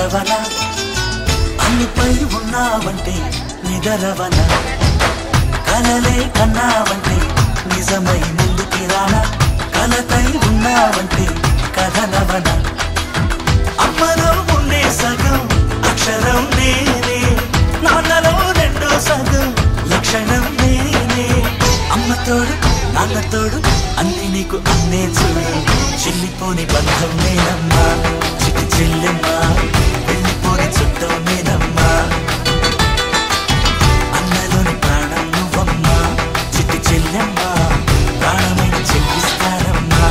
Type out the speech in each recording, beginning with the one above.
చేరవన అన్నిపై ఉన్నావంటే నిదరవన కలలే కన్నావంటే నిజమై ముందుకి రానా కలతై ఉన్నావంటే కథనవన అమ్మలో ఉండే సగం అక్షరం నేనే నాన్నలో రెండో సగం లక్షణం నేనే అమ్మ తోడు నాన్న తోడు అన్ని నీకు అన్నే చూడు చెల్లిపోని బంధం నేనమ్మా చిట్టి చెల్లెమ్మా వెళ్ళిపోని చుట్టం నేనమ్మా అన్నలోని ప్రాణం నువ్వమ్మా చిట్టి చెల్లెమ్మా ప్రాణమైన చెల్లిస్తానమ్మా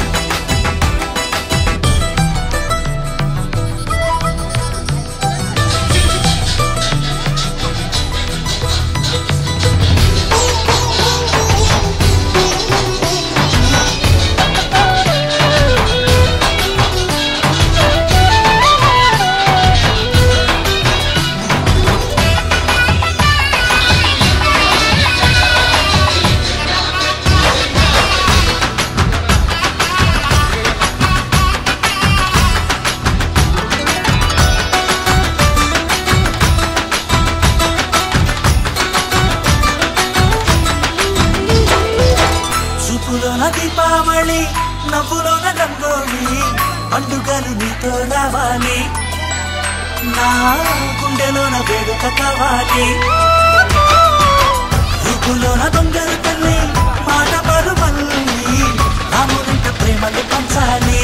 దీపావళి నవ్వులోన రంగోలి పండుగలు నీతో రావాలి నా గుండెలోన వేడుక కావాలి రూపులోన దొంగలు తల్లి మాట పరుమల్లి రామునింట ప్రేమలు పంచాలి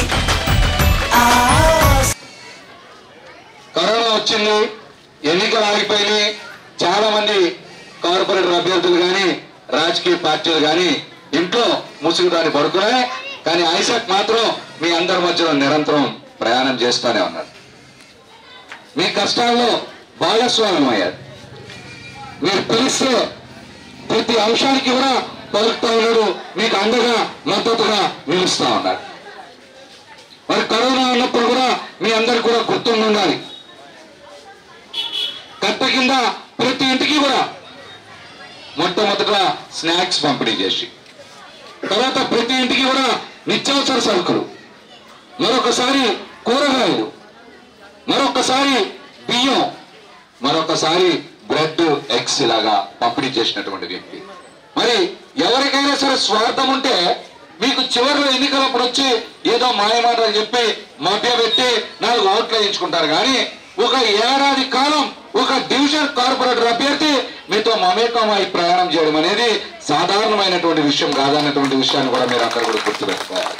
కరోనా వచ్చింది ఎన్నికలు ఆగిపోయినాయి చాలా మంది కార్పొరేటర్ అభ్యర్థులు కానీ రాజకీయ పార్టీలు కానీ ఇంట్లో ముసుగుదాన్ని పడుకునే కానీ ఐసాక్ మాత్రం మీ అందరి మధ్యలో నిరంతరం ప్రయాణం చేస్తూనే ఉన్నాడు మీ కష్టాల్లో భాగస్వామ్యం అయ్యారు మీరు పిలిస్తే ప్రతి అంశానికి కూడా పలుకుతూ ఉన్నాడు మీకు అండగా మద్దతుగా నిలుస్తూ ఉన్నాడు మరి కరోనా ఉన్నప్పుడు కూడా మీ అందరికి కూడా గుర్తుండాలి కట్ట కింద ప్రతి ఇంటికి కూడా మొట్టమొదట స్నాక్స్ పంపిణీ చేసి తర్వాత ప్రతి ఇంటికి కూడా నిత్యావసర సరుకులు మరొకసారి కూరగాయలు మరొకసారి బియ్యం మరొకసారి బ్రెడ్ ఎగ్స్ లాగా పంపిణీ చేసినటువంటి వ్యక్తి మరి ఎవరికైనా సరే స్వార్థం ఉంటే మీకు చివరిలో ఎన్నికలప్పుడు వచ్చి ఏదో మాయమాటలు చెప్పి మభ్యపెట్టి 4 ఓట్లు వేయించుకుంటారు కానీ ఒక ఏడాది కాలం ఒక డివిజన్ కార్పొరేటర్ అభ్యర్థి మీతో మమేకమై ప్రయాణం చేయడం అనేది సాధారణమైనటువంటి విషయం కాదన్నటువంటి విషయాన్ని కూడా మీరు అక్కడ కూడా గుర్తుపెట్టుకోవాలి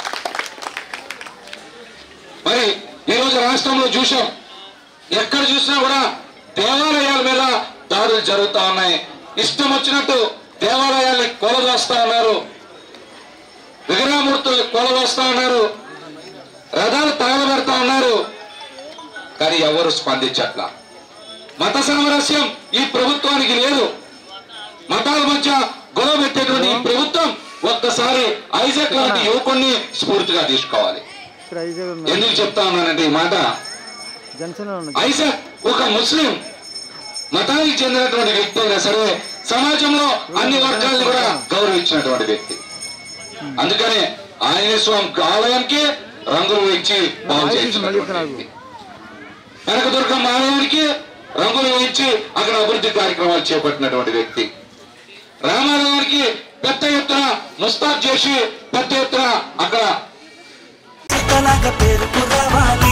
మరి ఈరోజు రాష్ట్రంలో చూసాం ఎక్కడ చూసినా కూడా దేవాలయాల మీద దాడులు జరుగుతూ ఉన్నాయి ఇష్టం వచ్చినట్టు దేవాలయాల్ని కూలదోస్తా ఉన్నారు విగ్రహమూర్తులు కూలదోస్తా ఉన్నారు రథాలు తగలబెడతా ఉన్నారు కానీ ఎవరు స్పందించట్లా మత సామరస్యం ఈ ప్రభుత్వానికి లేదు మతాల మధ్య గొడవ పెట్టేటువంటి ఈ ప్రభుత్వం ఒక్కసారి ఐజాక్ లాంటి యువకుడిని స్ఫూర్తిగా తీసుకోవాలి ఎందుకు చెప్తా ఉన్నానంటే ఈ మాట ఐజాక్ ఒక ముస్లిం మతానికి చెందినటువంటి వ్యక్తి అయినా సరే సమాజంలో అన్ని వర్గాలను కూడా గౌరవించినటువంటి వ్యక్తి అందుకనే ఆంజనేయ స్వామి ఆలయానికి రంగులు వేయించి బాగు చేయించినటువంటి వ్యక్తి కనకదుర్గమ్మ ఆలయానికి రంగులు వేయించి అక్కడ అభివృద్ధి కార్యక్రమాలు చేపట్టినటువంటి వ్యక్తి రామాలయానికి పెద్ద ఎత్తున ముస్తాబ్ చేసి పెద్ద ఎత్తున అక్కడ పేరుకు రావాలి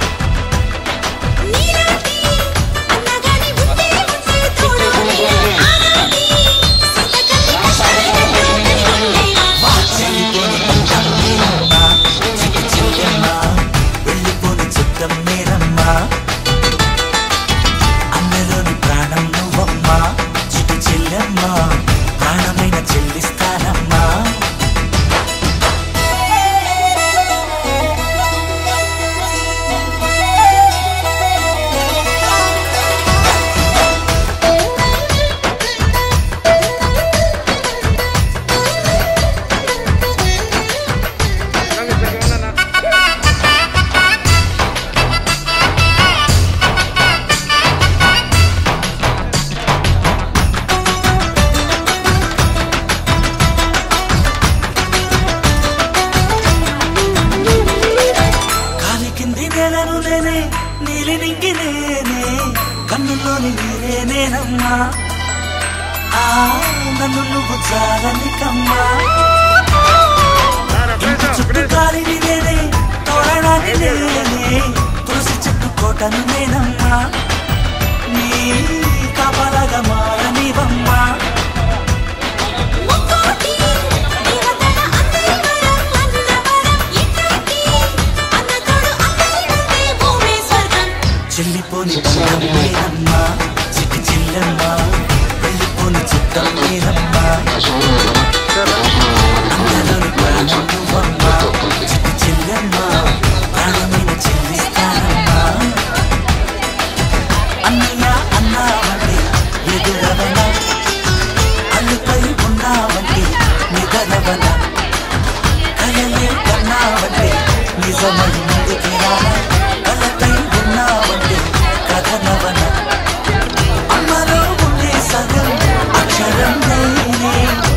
వెళ్ళిపోని చుట్టం నేనమ్మా అన్నలోని ప్రాణం నువ్వమ్మా చిటి చెల్లెమ్మా ప్రాణమైన చెల్లిస్తానమ్మా కమ్మా నన్ను నువ్వు చాలని కమ్మా చుట్టూ గాలిని నేనే తోరణాన్ని నేనే తులసి చెట్టు కోటను నేనమ్మా నీ కాపలాగా మారనివమ్మా చెల్లిపోని నేనమ్మా చిట్టి చెల్లెమ్మా వెళ్ళిపోని చుట్టం నేనమ్మా అందరిలోని ప్రాణం నువ్వమ్మా చిట్టి చెల్లెమ్మా ప్రాణమైన చెల్లిస్తానమ్మా అన్నయ్య అన్నావంటే ఎదురవన అల్లుపై ఉన్నావంటే నిగరవన కలలే కన్నావంటే నిజమై ముందుకి రానా కలపై ఉన్నావంటే కథనవన అమ్మలో ఉండే సగం అక్షరం నేనే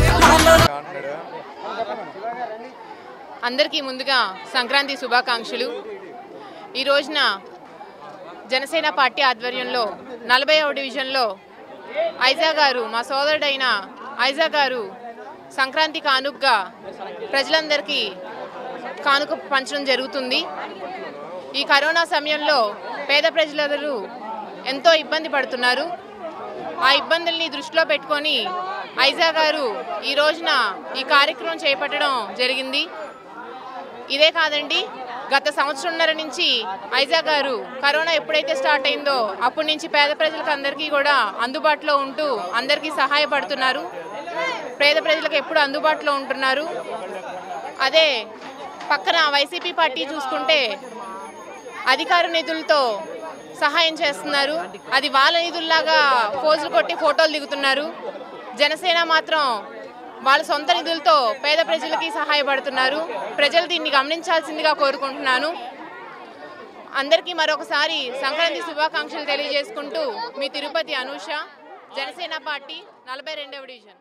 అందరికీ ముందుగా సంక్రాంతి శుభాకాంక్షలు. ఈ రోజున జనసేన పార్టీ ఆధ్వర్యంలో 40వ డివిజన్లో ఐజా గారు మా సోదరుడైన ఐజా గారు సంక్రాంతి కానుకగా ప్రజలందరికీ కానుక పంచడం జరుగుతుంది. ఈ కరోనా సమయంలో పేద ప్రజలందరూ ఎంతో ఇబ్బంది పడుతున్నారు. ఆ ఇబ్బందుల్ని దృష్టిలో పెట్టుకొని ఐజా గారు ఈ రోజున ఈ కార్యక్రమం చేపట్టడం జరిగింది. ఇదే కాదండి, గత సంవత్సరంన్నర నుంచి ఐజా గారు కరోనా ఎప్పుడైతే స్టార్ట్ అయిందో అప్పటి నుంచి పేద ప్రజలకు అందరికీ కూడా అందుబాటులో ఉంటూ అందరికీ సహాయపడుతున్నారు. పేద ప్రజలకు ఎప్పుడు అందుబాటులో ఉంటున్నారు. అదే పక్కన వైసీపీ పార్టీ చూసుకుంటే అధికార నిధులతో సహాయం చేస్తున్నారు. అది వాళ్ళ నిధుల్లాగా పోజులు కొట్టి ఫోటోలు దిగుతున్నారు. జనసేన మాత్రం వాళ్ళ సొంత నిధులతో పేద ప్రజలకి సహాయపడుతున్నారు. ప్రజలు దీన్ని గమనించాల్సిందిగా కోరుకుంటున్నాను. అందరికీ మరొకసారి సంక్రాంతి శుభాకాంక్షలు తెలియజేసుకుంటూ మీ తిరుపతి అనూష, జనసేన పార్టీ 42వ డివిజన్.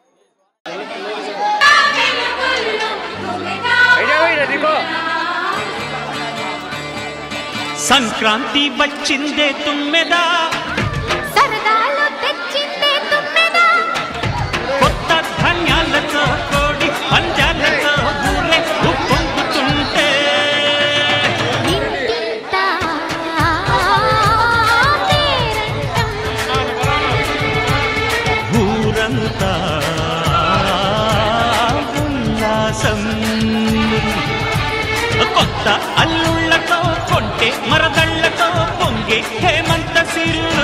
సంక్రాంతి వచ్చిందే తుమ్మెదా, సరదాలు తెచ్చిందే తుమ్మెదా, కొత్త ధాన్యాలతో కోడి పంజాలతో ఊరే ఉప్పొంగుతుంటే ఇంటింటా పేరంటం, ఊరంతా ఉల్లాసం. కొత్త అల్లుళ్ళతో కొంటే మరదళ్లతో పొంగే హేమంత సిరులు.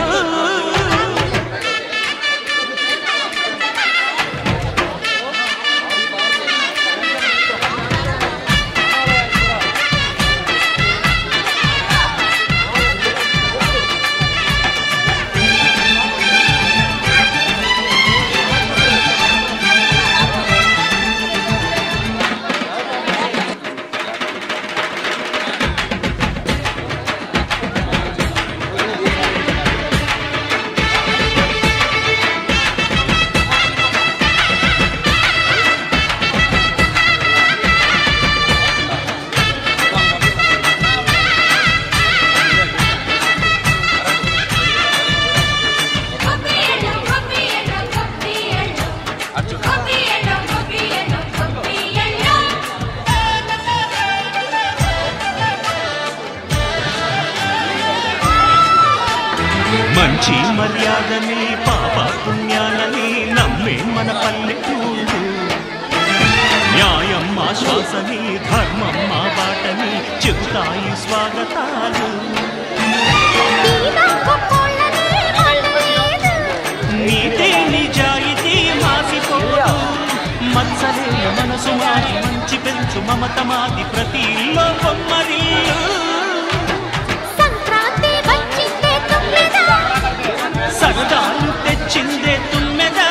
మంచి మర్యాదని పాప పుణ్యాలని నమ్మే మన పల్లెటూరు. న్యాయం మా శ్వాసని, ధర్మం మా బాటని చెబుతాయి స్వాగతాలు. తీరా గొప్పోళ్ళని వాళ్ళు లేదు, నీతి నిజాయితీ మాసిపోదు. మత్సలేని మనసు మాది, మంచి పెంచు మమత మాది, ప్రతి ఇల్లో బొమ్మరిల్లు. సంక్రాంతి వచ్చిందే తుమ్మెదా, సరదాలు తెచ్చిందే తుమ్మెదా.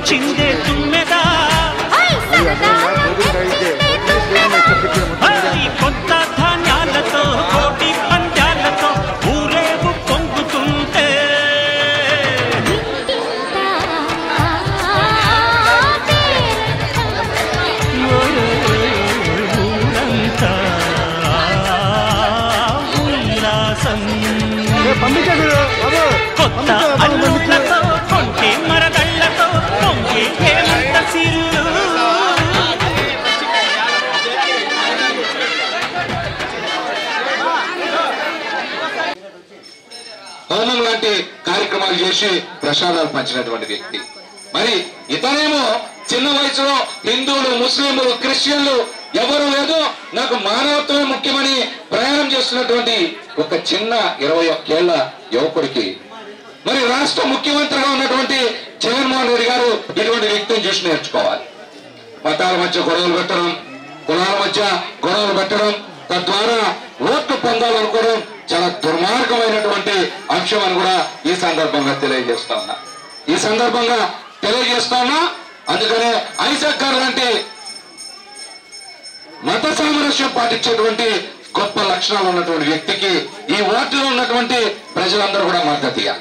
తెచ్చిందే తుమ్మెదా కొత్త ధాన్యాలతో కోటి పంద్యాలతో ఊరేగు పొంగుతుంటే ఊరంతా ఉల్లాసం కొత్త అల్లుళ్ళతో కొంటే మరదళ్లతో పొంగే హేమంత సిరులు హోమం లాంటి కార్యక్రమాలు చేసి ప్రసాదాలు పంచినటువంటి వ్యక్తి. మరి ఇతనేమో చిన్న వయసులో హిందువులు, ముస్లింలు, క్రిస్టియన్లు ఎవరు లేదు, నాకు మానవత్వమే ముఖ్యమని ప్రయాణం చేస్తున్నటువంటి ఒక చిన్న 21 ఏళ్ల యువకుడికి మరి రాష్ట్ర ముఖ్యమంత్రిగా ఉన్నటువంటి జగన్మోహన్ రెడ్డి గారు ఇటువంటి వ్యక్తిని చూసి నేర్చుకోవాలి. మతాల మధ్య గొడవలు పెట్టడం, కులాల మధ్య గొడవలు పెట్టడం, తద్వారా ఓట్లు పొందాలనుకోవడం చాలా దుర్మార్గమైనటువంటి అంశం అని కూడా ఈ సందర్భంగా తెలియజేస్తా ఉన్నా. అందుకనే ఐజాక్ గారు లాంటి మత సామరస్యం పాటించేటువంటి గొప్ప లక్షణాలు ఉన్నటువంటి వ్యక్తికి ఈ వార్డులో ఉన్నటువంటి ప్రజలందరూ కూడా మద్దతు ఇవ్వాలి.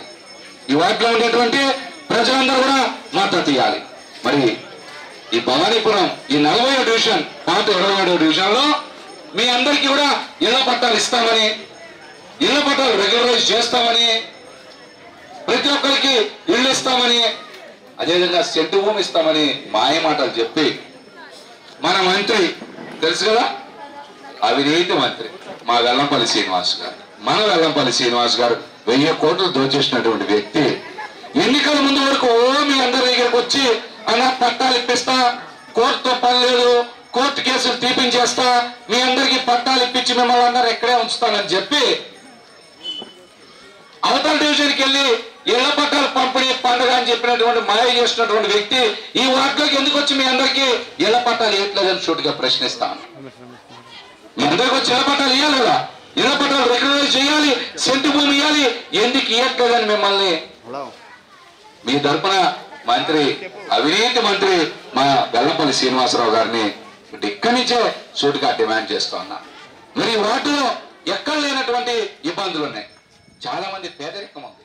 మరి ఈ భవానీపురం ఈ 40వ డివిజన్ పాత 27వ డివిజన్ లో మీ అందరికీ కూడా ఇళ్ల పట్టాలు ఇస్తామని, ఇళ్ల పట్టాలు రెగ్యులరైజ్ చేస్తామని, ప్రతి ఒక్కరికి ఇళ్ళు ఇస్తామని, అదేవిధంగా సెంటు భూమి ఇస్తామని మాయ మాటలు చెప్పి మన మంత్రి తెలుసు కదా, అవినీతి మంత్రి మన వెల్లంపల్లి శ్రీనివాస్ గారు 1000 కోట్లు దోచేసినటువంటి వ్యక్తి ఎన్నికల ముందు వరకు మీ అందరి దగ్గరకు వచ్చి అలా పట్టాలు ఇప్పిస్తా, కోర్టుతో పని లేదు, కోర్టు కేసులు తీపించేస్తా, మీ అందరికి పట్టాలు ఇప్పించి మిమ్మల్ని అందరూ ఎక్కడే ఉంచుతానని చెప్పి అవతల డివిజన్కి వెళ్ళి ఇళ్ల పట్టాలు పంపిణీ పండుగ అని చెప్పినటువంటి మాయ చేసినటువంటి వ్యక్తి ఈ వార్డులోకి ఎందుకు వచ్చి మీ అందరికీ ఇళ్ల పట్టాలు ఇవ్వట్లేదని సూటిగా ప్రశ్నిస్తాను. మీ అందరికి వచ్చి ఇళ్ల పట్టాలు ఇవ్వాలి కదా, ఇళ్ల పట్టాలు రెగ్యులరైజ్ చేయాలి, సెంటు భూమి ఇవ్వాలి, ఎందుకు ఇవ్వట్లేదని మిమ్మల్ని మీ తరపున మంత్రి, అవినీతి మంత్రి మా వెల్లంపల్లి శ్రీనివాసరావు గారిని ఇక్కడి నుంచే సూటిగా డిమాండ్ చేస్తా ఉన్నా. మరి వాటిలో ఎక్కడ లేనటువంటి ఇబ్బందులు ఉన్నాయి, చాలా మంది పేదరికం ఉంది.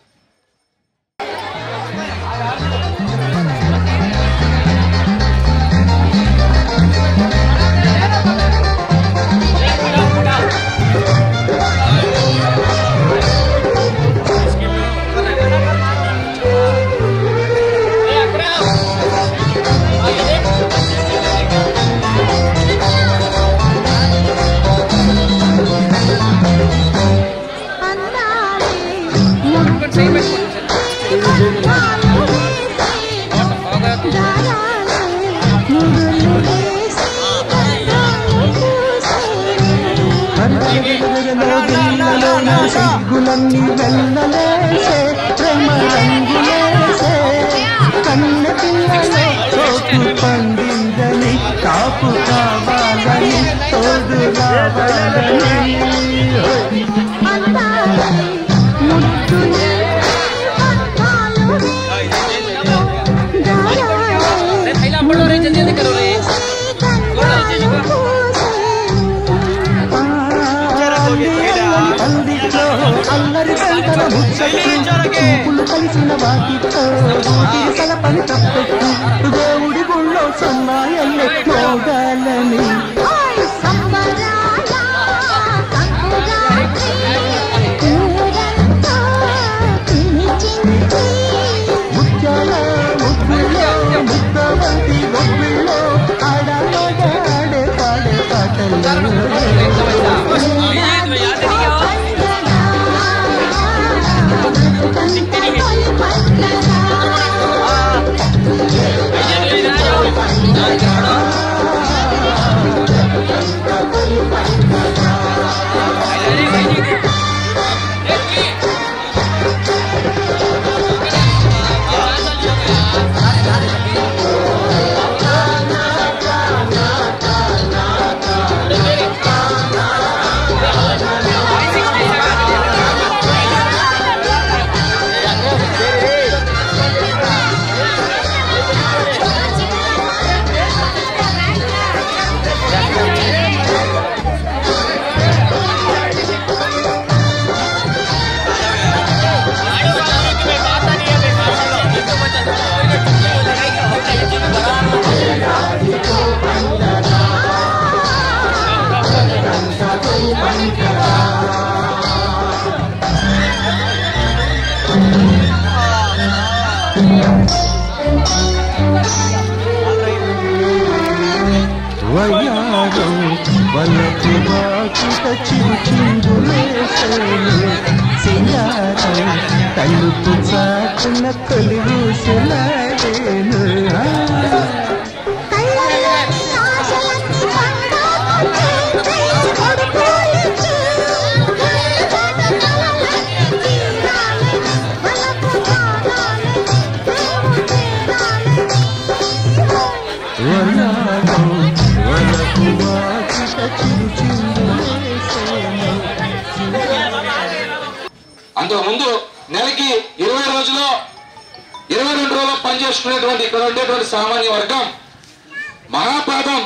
సిగ్గులన్నీ వెళ్ళలేసే ప్రేమ రంగులేసే కన్న పిల్లలో చోటు పండిందని కాపు కావాలని తోడు రావాలని అల్లరి సంతల ముచ్చట్లు కలిసిన వాటితో కలపని తప్పెట్టు దేవుడి గుళ్ళో సన్నాయల్లే మోగాలని ముత్యాల ముగ్గులో ముద్దవంటి గొప్పిలో ఆడే పాడే పాటలు వలపు వాకిట చిరు చిందులేసేను సింగారం తలుపు చాటున కొలువుసలాడేను వలపు వాకిట చిరు చిందులేసేను అంతకుముందు నెలకి 20 రోజులు 22 రోజులు పనిచేసుకునేటువంటి ఇక్కడ ఉండేటువంటి సామాన్య వర్గం మహాపాదం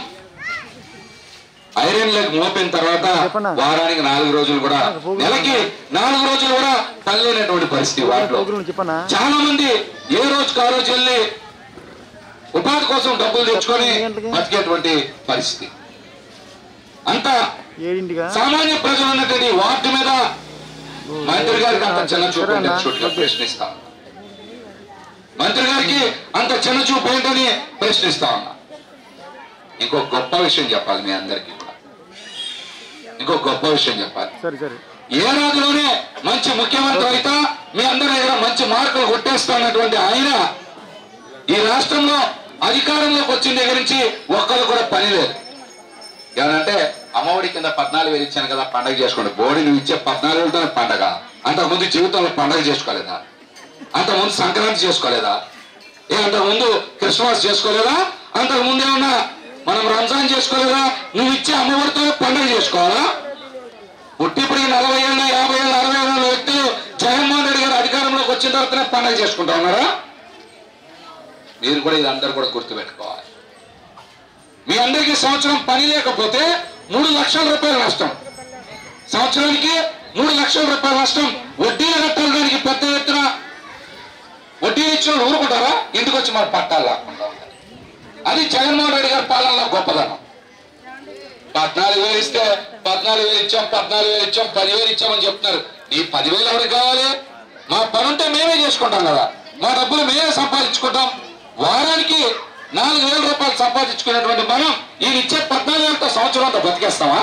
ఐరన్ లెగ్ మోపిన తర్వాత వారానికి 4 రోజులు కూడా నెలకి 4 రోజులు కూడా పని లేనటువంటి పరిస్థితి. వాటిలో చాలా మంది ఏ రోజుకి ఆ రోజు వెళ్ళి ఉపాధి కోసం డబ్బులు తెచ్చుకొని బతికేటువంటి పరిస్థితి. అంత సామాన్య ప్రజలు ఉన్నటువంటి వాటి మీద మంత్రి గారికి అంత చిన్న చూపు ప్రశ్నిస్తా ఉన్నా. మంత్రి గారికి అంత చిన్న చూపు ఏంటని ప్రశ్నిస్తా ఉన్నా. ఇంకో గొప్ప విషయం చెప్పాలి మీ అందరికీ కూడా. ఇంకో గొప్ప విషయం చెప్పాలి. ఏ రోజులోనే మంచి ముఖ్యమంత్రి అయితే మీ అందరి దగ్గర మంచి మార్కులు కొట్టేస్తున్నటువంటి ఆయన ఈ రాష్ట్రంలో అధికారంలోకి వచ్చిన దగ్గర నుంచి ఒక్కరు కూడా పని లేదు. ఏమనంటే అమ్మఒడి కింద 14,000 ఇచ్చాను కదా పండగ చేసుకోండి. బోడి నువ్వు ఇచ్చే 14,000తో పండగ. అంతకుముందు జీవితంలో పండగ చేసుకోలేదా? అంతకుముందు సంక్రాంతి చేసుకోలేదా? అంతకుముందు క్రిస్మస్ చేసుకోలేదా? అంతకుముందు ఏమన్నా మనం రంజాన్ చేసుకోలేదా? నువ్వు ఇచ్చే అమ్మఒడితో పండగ చేసుకోవాలా? పుట్టిప్పటికి 40 ఏళ్ళ 50 ఏళ్ళ 60 ఏళ్ళ వ్యక్తులు జగన్మోహన్ రెడ్డి గారు అధికారంలోకి వచ్చిన తర్వాతనే పండగ చేసుకుంటా ఉన్నారా? మీరు కూడా ఇది అందరూ కూడా గుర్తుపెట్టుకోవాలి. మీ అందరికీ సంవత్సరం పని లేకపోతే 3 లక్షల రూపాయల నష్టం. సంవత్సరానికి 3 లక్షల రూపాయల నష్టం. వడ్డీలు కట్టడానికి పెద్ద ఎత్తున వడ్డీ ఇచ్చిన ఊరుకుంటారా? ఇంటికి వచ్చి మన పట్టాలు లాక్కుంటా ఉంటారు. అది జగన్మోహన్ రెడ్డి గారి పాలనలో గొప్పదనం. 14,000 ఇస్తే 14,000 ఇచ్చాం 14,000 ఇచ్చాం 10,000 ఇచ్చామని చెప్తున్నారు. ఈ 10,000 ఎవరికి కావాలి? మా పని ఉంటే మేమే చేసుకుంటాం కదా. మా డబ్బులు మేమే సంపాదించుకుంటాం. వారానికి 4,000 రూపాయలు సంపాదించుకునేటువంటి మనం ఈయన ఇచ్చే 14,000తో సంవత్సరం అంతా బతికేస్తామా?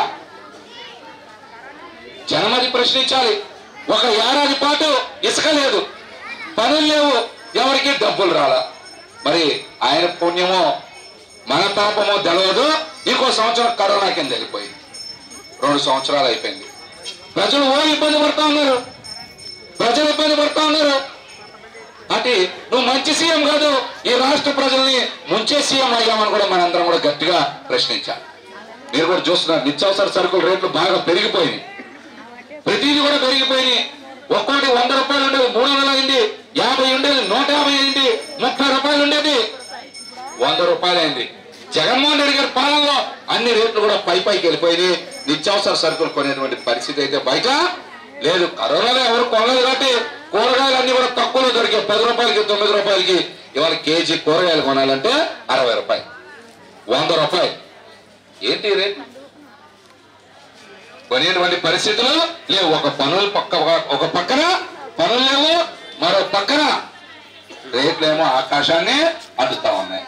జనమది ప్రశ్నించాలి. ఒక ఏడాది పాటు ఇసుక లేదు, పనులు లేవు, ఎవరికి డబ్బులు రాలా. మరి ఆయన పుణ్యమో మన పాపమో తెలియదు. ఇంకో సంవత్సరం కరోనా కింద వెళ్ళిపోయింది. 2 సంవత్సరాలు అయిపోయింది. ప్రజలు ఇబ్బంది పడతా ఉన్నారు. ప్రజలు ఇబ్బంది పడతా ఉన్నారు. అంటే నువ్వు మంచి సీఎం కాదు, ఈ రాష్ట్ర ప్రజల్ని ముంచే సీఎం అయ్యామని కూడా మనందరం కూడా గట్టిగా ప్రశ్నించాలి. మీరు కూడా చూస్తున్నారు, నిత్యావసర సరుకుల రేట్లు బాగా పెరిగిపోయినాయి. ప్రతిదీ కూడా పెరిగిపోయినాయి. ఒక్కోటి 100 రూపాయలు ఉండేది 300 అయింది, 50 ఉండేది 150 అయింది, 30 రూపాయలు ఉండేది 100 రూపాయలు అయింది. జగన్మోహన్ రెడ్డి గారి పాలనలో అన్ని రేట్లు కూడా పైకి వెళ్ళిపోయినాయి. నిత్యావసర సరుకులు కొనేటువంటి పరిస్థితి అయితే బయట లేదు. కరోనాలో ఎవరు కొనలేదు కాబట్టి కూరగాయలు అన్ని కూడా తక్కువలో దొరికే 10 రూపాయలకి 9 రూపాయలకి. ఇవాళ కేజీ కూరగాయలు కొనాలంటే 60 రూపాయలు, 100 రూపాయలు. ఏంటి రేట్? కొనేటువంటి పరిస్థితులు లేవు. ఒక పక్కన పనులు లేవు, మరో పక్కన రేట్లేమో ఆకాశాన్ని అడ్డుతా ఉన్నాయి.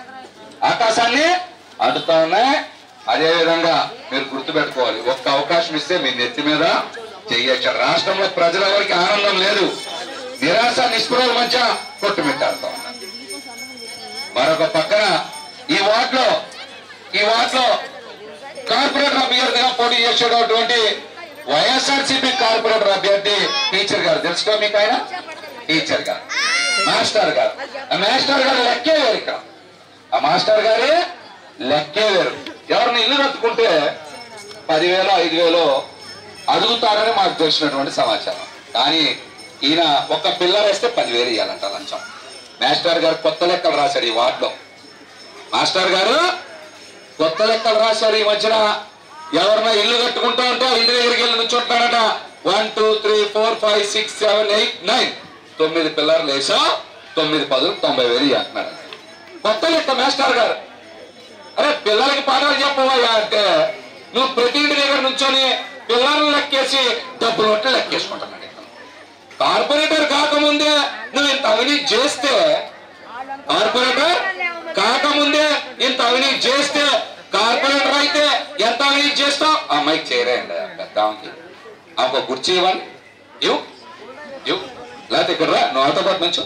అదేవిధంగా మీరు గుర్తుపెట్టుకోవాలి, ఒక్క అవకాశం ఇస్తే మీ నెత్తి మీద చెయ్యొచ్చు. రాష్ట్రంలో ప్రజల ఎవరికి ఆనందం లేదు. నిరాశ నిస్పృహల మధ్య కొట్టుమిట్టాడుతా ఉన్నారు. మరొక పక్కన ఈ వార్డులో కార్పొరేటర్ అభ్యర్థిగా పోటీ చేసేటటువంటి వైఎస్ఆర్సీపీ కార్పొరేటర్ అభ్యర్థి టీచర్ గారు. తెలుసుకో మీకు ఆయన టీచర్ గారు, మాస్టర్ గారు. ఆ మాస్టర్ గారు లెక్కే వేరు. ఇక్కడ ఆ మాస్టర్ గారే లెక్కే వేరు. ఎవరిని ఇల్లు కట్టుకుంటే 10,000 5,000 అడుగుతారని మాకు తెలిసినటువంటి సమాచారం. కానీ ఈయన ఒక పిల్లర్ వేస్తే 10,000 ఇవ్వాలంట లంచం. మాస్టర్ గారు కొత్త లెక్కలు రాశాడు ఈ వార్డులో. మాస్టర్ గారు కొత్త లెక్కలు రాశారు ఈ మధ్యన. ఎవరన్నా ఇల్లు కట్టుకుంటా ఉంటే ఇంటి దగ్గరికి వెళ్ళి నుంచుంటారట. 1 2 3 4 5 6 7 8 9 9 పిల్లర్లు వేసా 9 10 90,000 అంటున్నాడు. కొత్త లెక్క మాస్టర్ గారు. అరే పిల్లలకి పాఠాలు చెప్పవయ్యా అంటే నువ్వు ప్రతి ఇంటి దగ్గర నుంచొని పిల్లలను లెక్కేసి డబ్బులు ఉంటే లెక్కేసుకుంటున్నాడు. కార్పొరేటర్ కాకముందే నువ్వు ఇంత అవినీతి చేస్తే కార్పొరేటర్ అయితే ఎంత అవినీతి చేస్తావు అమ్మాయికి చేరేయండి పెద్ద ఒక కుర్చీ ఇవ్వండి ఇవ్వు లేకపోతే ఇక్కడ రా నువ్వు అవతల నుంచి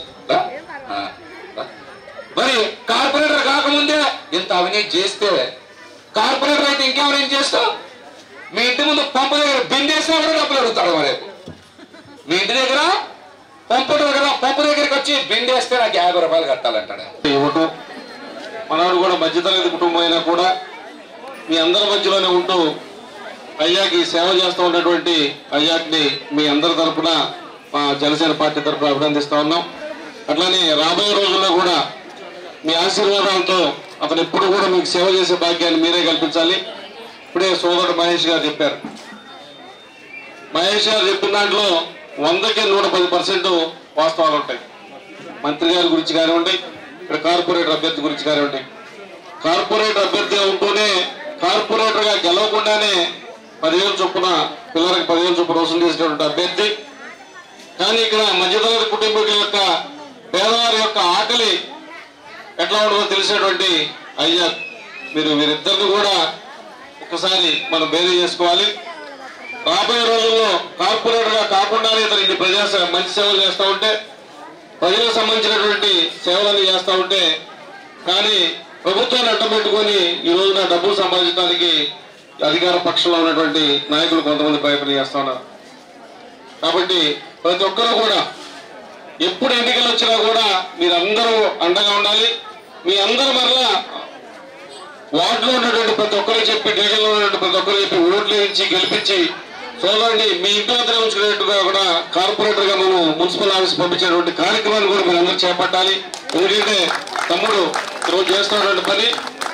మరి కార్పొరేటర్ కాకముందే ఇంత అవినీతి చేస్తే కార్పొరేటర్ అయితే ఇంకెవరేం చేస్తావు మీ ఇంటి ముందు పంపు దగ్గర బిందేసినా కూడా డబ్బులు అడుగుతాడు రేపు మీ ఇంటి దగ్గర పంపు దగ్గరికి వచ్చి బిందేస్తే నాకు 50 రూపాయలు కట్టాలంటాడు ఇవ్వటం మనవాడు కూడా మధ్యతరగతి కుటుంబం అయినా కూడా మీ అందరి మధ్యలోనే ఉంటూ అయ్యాకి సేవ చేస్తూ ఉన్నటువంటి అయ్యాక్ని మీ అందరి తరఫున మా జనసేన పార్టీ తరఫున అభినందిస్తూ ఉన్నాం. అట్లానే రాబోయే రోజుల్లో కూడా మీ ఆశీర్వాదాలతో అతను ఎప్పుడు కూడా మీకు సేవ చేసే భాగ్యాన్ని మీరే కల్పించాలి. ఇప్పుడే సోదరుడు మహేష్ గారు చెప్పారు. మహేష్ గారు చెప్పిన దాంట్లో 100కి 110% వాస్తవాలు ఉంటాయి. మంత్రి గారి గురించి కానివ్వండి, ఇక్కడ కార్పొరేటర్ అభ్యర్థి గురించి కానివ్వండి. కార్పొరేటర్ అభ్యర్థిగా ఉంటూనే కార్పొరేటర్గా గెలవకుండానే 10,000 చొప్పున పిల్లలకి 10,000 చొప్పున వసూలు చేసినటువంటి అభ్యర్థి. కానీ ఇక్కడ మధ్యతరగతి కుటుంబీకుల యొక్క పేదవారి యొక్క ఆకలి ఎట్లా ఉండదో తెలిసినటువంటి అయ్యా వీరిద్దరిని కూడా ఒకసారి మనం బేరీ చేసుకోవాలి. రాబోయే రోజుల్లో కార్పొరేటర్గా కాకుండానే ఇతను మంచి సేవలు చేస్తూ ఉంటే, ప్రజలకు సంబంధించినటువంటి సేవలన్నీ చేస్తూ ఉంటే, కానీ ప్రభుత్వాన్ని అడ్డం పెట్టుకొని ఈ రోజున డబ్బులు సంపాదించడానికి అధికార పక్షంలో ఉన్నటువంటి నాయకులు కొంతమంది ప్రయత్నం చేస్తూ ఉన్నారు. కాబట్టి ప్రతి ఒక్కరూ కూడా ఎప్పుడు ఎన్నికలు వచ్చినా కూడా మీరందరూ అండగా ఉండాలి. మీ అందరూ మరలా వార్డులో ఉన్నటువంటి ప్రతి ఒక్కరు చెప్పి, డివిజన్లో ఉన్నటువంటి ప్రతి ఒక్కరు చెప్పి ఓట్లు వేయించి గెలిపించి సోదరుని మీ ఇంటి వద్ద ఉంచుకునేట్టుగా కూడా కార్పొరేటర్గా మనం మున్సిపల్ ఆఫీస్ పంపించేటువంటి కార్యక్రమాన్ని కూడా మీరు అందరూ చేపట్టాలి. ఎందుకంటే తమ్ముడు ఈరోజు చేస్తున్నటువంటి పని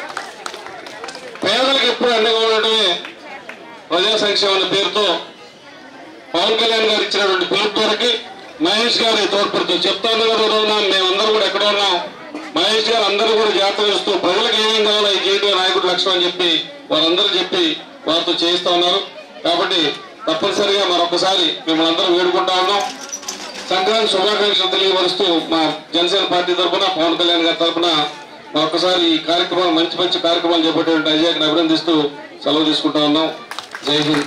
పేదలకు ఎప్పుడు అండగా ఉండటమే ప్రజా సంక్షేమ పేరుతో పవన్ కళ్యాణ్ గారు ఇచ్చినటువంటి పిలుపుతోకి మహేష్ గారి తోడ్పడుతూ చెప్తా ఉన్నాం. మేమందరూ కూడా ఎక్కడ ఉన్నాం, మహేష్ గారు అందరూ కూడా జాగ్రత్త చేస్తూ ప్రజలకు ఏమేం కావాలో ఈ చేయడం నాయకుడు లక్ష్యం అని చెప్పి వారందరూ చెప్పి వారితో చేయిస్తా ఉన్నారు. కాబట్టి తప్పనిసరిగా మరొకసారి మిమ్మల్ని అందరూ వేడుకుంటా ఉన్నాం. సంక్రాంతి శుభాకాంక్షలు తెలియపరుస్తూ మా జనసేన పార్టీ తరఫున పవన్ కళ్యాణ్ గారి తరఫున మరొకసారి ఈ కార్యక్రమాలు మంచి కార్యక్రమాలు చేపట్టేటువంటి అజయ్ని అభినందిస్తూ సెలవు తీసుకుంటా ఉన్నాం. జై హింద్.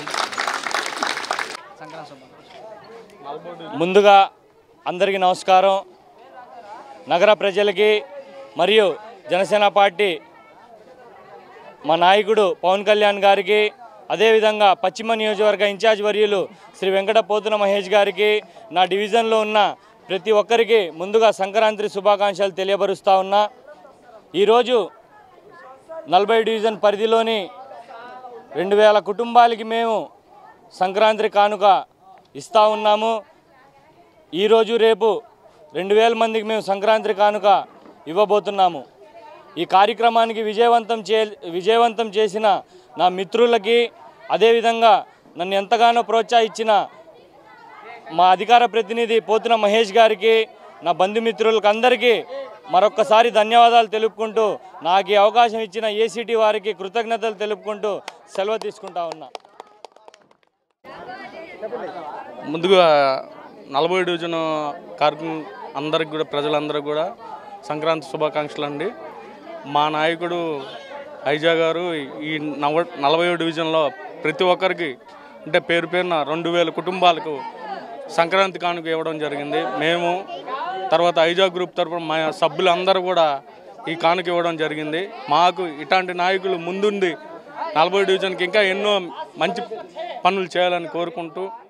ముందుగా అందరికీ నమస్కారం. నగర ప్రజలకి మరియు జనసేన పార్టీ మా నాయకుడు పవన్ కళ్యాణ్ గారికి, అదేవిధంగా పశ్చిమ నియోజకవర్గ ఇన్ఛార్జ్ వర్యులు శ్రీ వెంకట పోతున మహేష్ గారికి, నా డివిజన్లో ఉన్న ప్రతి ఒక్కరికి ముందుగా సంక్రాంతి శుభాకాంక్షలు తెలియపరుస్తూ ఉన్నా. ఈరోజు 40 డివిజన్ పరిధిలోని 2,000 కుటుంబాలకి మేము సంక్రాంతి కానుక ఇస్తూ ఉన్నాము. ఈరోజు రేపు 2,000 మందికి మేము సంక్రాంతి కానుక ఇవ్వబోతున్నాము. ఈ కార్యక్రమానికి విజయవంతం చేసిన నా మిత్రులకి, అదేవిధంగా నన్ను ఎంతగానో ప్రోత్సహించిన మా అధికార ప్రతినిధి పోతున మహేష్ గారికి, నా బంధుమిత్రులకు అందరికీ మరొక్కసారి ధన్యవాదాలు తెలుపుకుంటూ, నాకు ఈ అవకాశం ఇచ్చిన ఏసీటీ వారికి కృతజ్ఞతలు తెలుపుకుంటూ సెలవు తీసుకుంటా ఉన్నా. ముందుగా 40 డివిజన్ అందరికి కూడా, ప్రజలందరికీ కూడా సంక్రాంతి శుభాకాంక్షలు అండి. మా నాయకుడు ఐజా గారు ఈ 40 డివిజన్లో ప్రతి ఒక్కరికి అంటే పేరు పేరున 2,000 కుటుంబాలకు సంక్రాంతి కానుక ఇవ్వడం జరిగింది. మేము తర్వాత ఐజా గ్రూప్ తరఫున మా సభ్యులందరూ కూడా ఈ కానుక ఇవ్వడం జరిగింది. మాకు ఇట్లాంటి నాయకులు ముందుండి 40 డివిజన్కి ఇంకా ఎన్నో మంచి పనులు చేయాలని కోరుకుంటూ